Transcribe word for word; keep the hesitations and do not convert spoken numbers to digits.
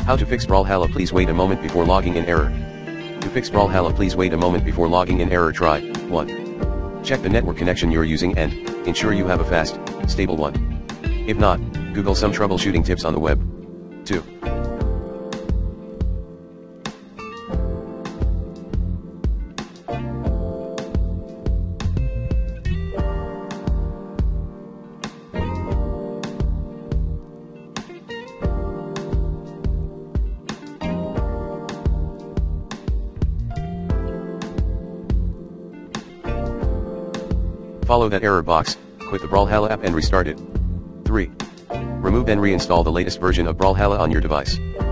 How to fix Brawlhalla? Please wait a moment before logging in error. To fix Brawlhalla, please wait a moment before logging in error. Try one. Check the network connection you're using and ensure you have a fast, stable one. If not, Google some troubleshooting tips on the web. two. Follow that error box, quit the Brawlhalla app and restart it. three. Remove and reinstall the latest version of Brawlhalla on your device.